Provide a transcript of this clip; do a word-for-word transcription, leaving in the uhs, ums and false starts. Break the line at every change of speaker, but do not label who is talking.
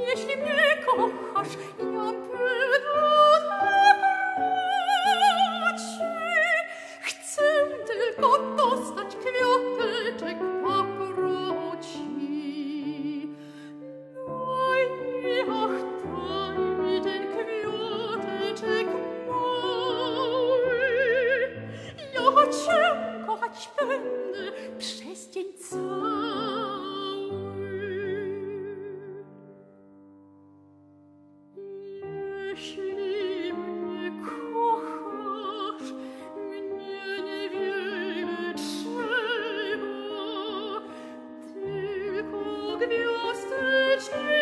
jeśli mnie kochasz, ja będę tak chcę tylko dostać kwiateczek paproci. Daj mi, ach, daj mi ten kwiateczek mały. Ja cię kochać będę przez dzień cały. Jeśli mnie kochasz, mnie niewiele trzeba, tylko gwiazdeczki